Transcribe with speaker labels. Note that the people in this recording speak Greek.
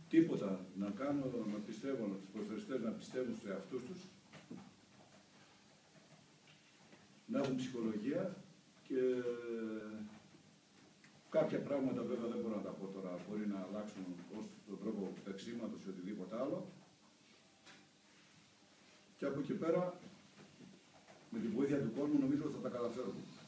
Speaker 1: τίποτα να κάνω, να πιστεύω, τους ποδοσφαιριστές να πιστεύουν στους εαυτούς τους, να έχουν ψυχολογία και κάποια πράγματα βέβαια δεν μπορώ να τα πω τώρα, μπορεί να αλλάξουν ως τον τρόπο παίξήματος ή οτιδήποτε άλλο. Και από εκεί πέρα, με τη βοήθεια του κόσμου νομίζω ότι θα τα καταφέρουμε.